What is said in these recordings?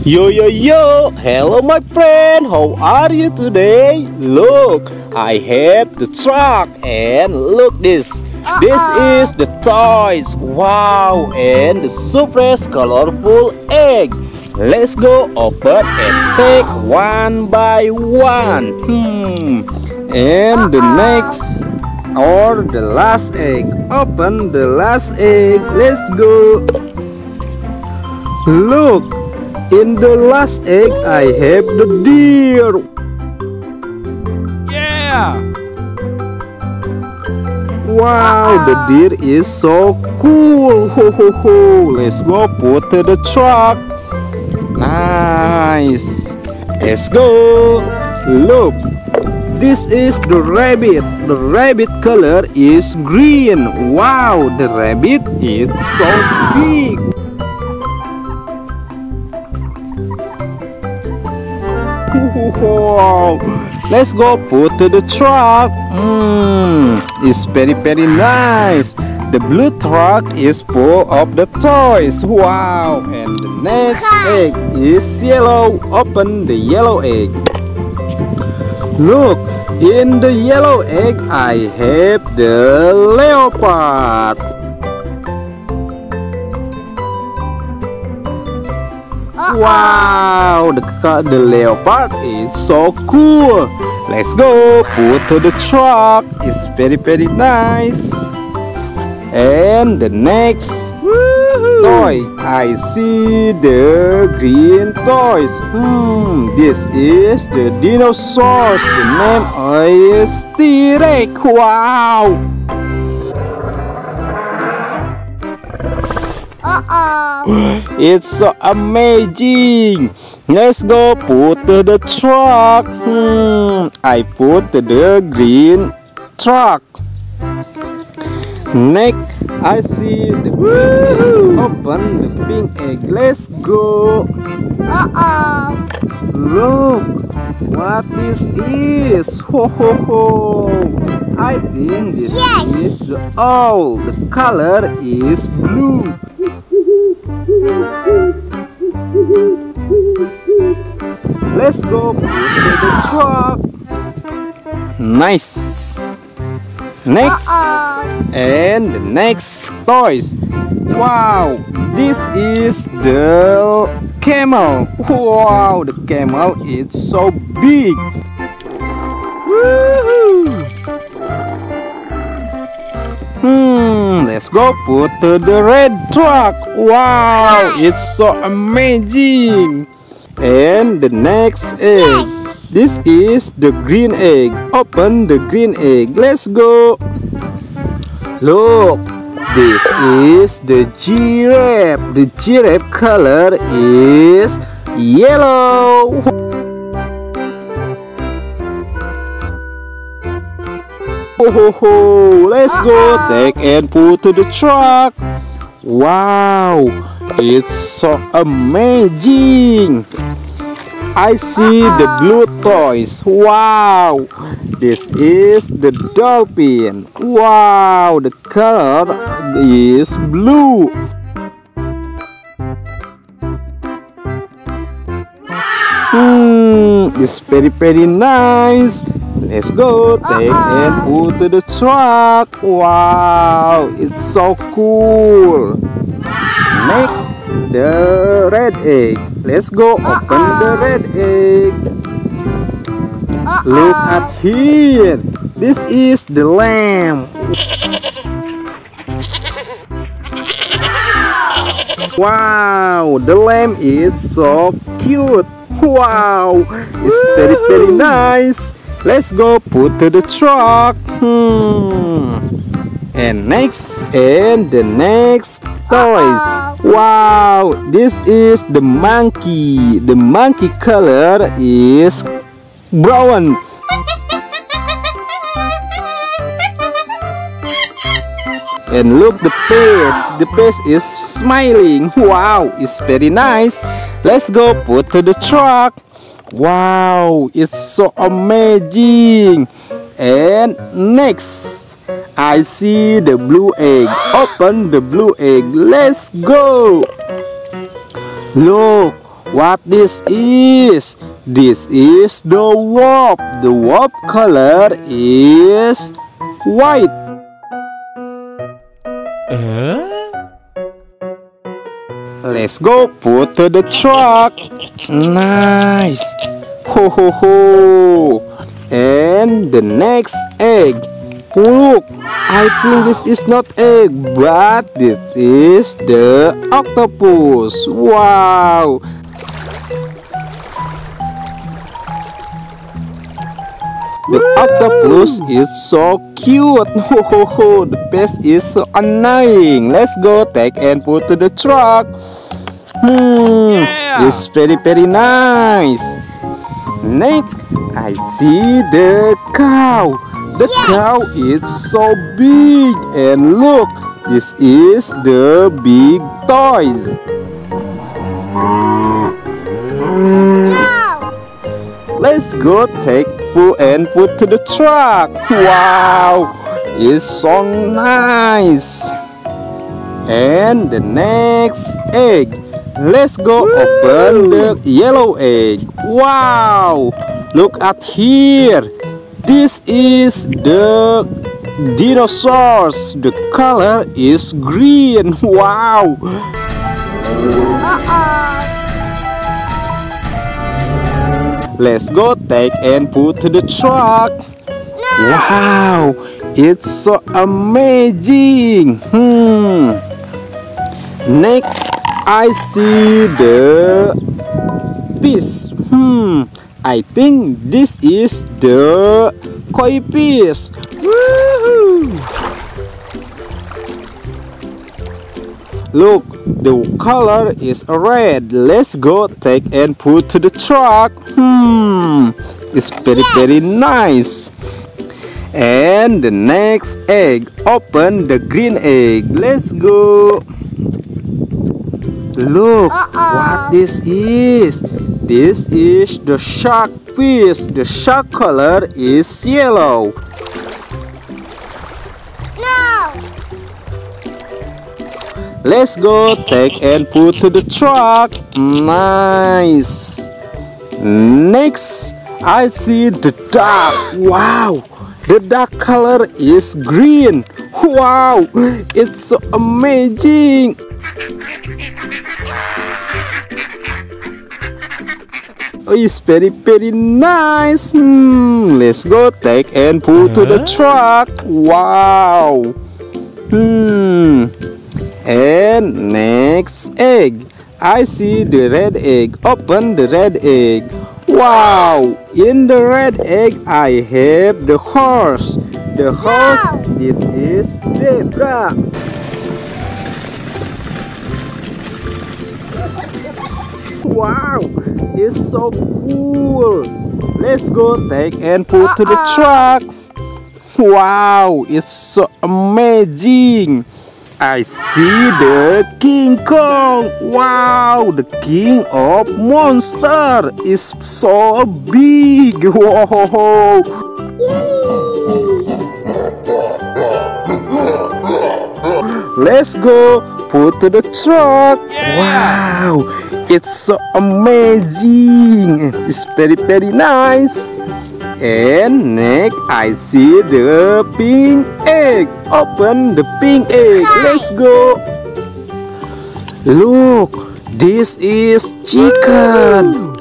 Yo yo yo, hello my friend, how are you today? Look, I have the truck and look this. This is the toys. Wow, and the super colorful egg. Let's go open and take one by one. And the next or the last egg. Open the last egg. Let's go. Look, in the last egg I have the deer. Yeah. Wow, the deer is so cool. Ho ho ho. Let's go put to the truck. Nice. Let's go. Look, this is the rabbit. The rabbit color is green. Wow, the rabbit is so big. Wow. Let's go put to the truck. It's very nice. The blue truck is full of the toys. Wow. And the next egg is yellow. Open the yellow egg. Look, in the yellow egg I have the leopard. Wow, the leopard is so cool. Let's go put to the truck. It's very nice. And the next toy, I see the green toys. This is the dinosaurs. The name is T-Rex. Wow. It's so amazing. Let's go put to the truck. I put to the green truck. Next, I see the open the pink egg. Let's go. Look what this is. Ho ho ho. I think this is the owl. The color is blue. Let's go put to the truck. Nice. Next, and the next toys. Wow, this is the camel. Wow, the camel is so big. Let's go put to the red truck. Wow, it's so amazing. And the next egg. This is the green egg. Open the green egg. Let's go. Look, this is the giraffe. The giraffe color is yellow. Let's go take and put to the truck. Wow, it's so amazing. I see the blue toys. Wow, this is the dolphin. Wow, the color is blue. It's very nice. Let's go take and put to the truck. Wow, it's so cool. Make the red egg. Let's go open the red egg. Look at here. This is the lamb. Wow, the lamb is so cute. Wow, it's very nice. Let's go put to the truck. And the next toys. Wow, this is the monkey. The monkey color is brown. And look the face. The face is smiling. Wow, it's very nice. Let's go put to the truck. Wow, it's so amazing. And next, I see the blue egg. Open the blue egg. Let's go. Look, what this is? This is the wolf. The wolf color is white. Let's go put to the truck. Nice. Ho ho ho. And the next egg. Look, I think this is not egg, but this is the octopus. Wow. The octopus is so cute. Ho ho ho. The pest is so annoying. Let's go take and put to the truck. It's very nice. Next, I see the cow. The cow is so big, and look, this is the big toys. No. Let's go take and put to the truck. Wow, it's so nice. And the next egg. Let's go open the yellow egg. Wow, look at here. This is the dinosaurs. The color is green. Wow. Let's go take and put to the truck. No. Wow, it's so amazing. Next, I see the fish. I think this is the koi fish. Woohoo! Look, the color is red. Let's go take and put to the truck. It's very nice. And the next egg. Open the green egg. Let's go. Look what this is. This is the shark fish. The shark color is yellow. No. Let's go take and put to the truck. Nice. Next, I see the duck. Wow, the duck color is green. Wow, it's so amazing. It's very nice. Let's go take and put to the truck. Wow. And next egg. I see the red egg. Open the red egg. Wow. In the red egg I have the horse. The horse. This is zebra. Wow, it's so cool. Let's go take and put to the truck. Wow, it's so amazing. I see the King Kong. Wow, the king of monster is so big. Whoa. Let's go put to the truck. Wow, it's so amazing. It's very nice. And next I see the pink egg. Open the pink egg. Let's go. Look, this is chicken.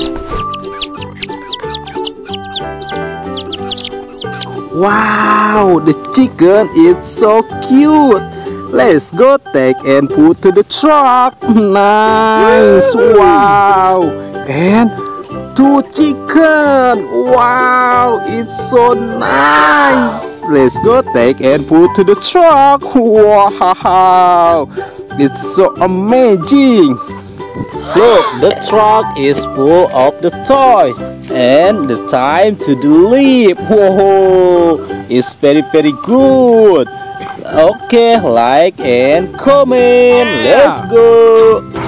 Wow, the chicken is so cute. Let's go take and put to the truck. Nice. Wow. And 2 chicken. Wow, it's so nice. Let's go take and put to the truck. Wow, it's so amazing. Look, the truck is full of the toys and the time to leave. Whoa, it's very good. Okay, like and comment. Let's go.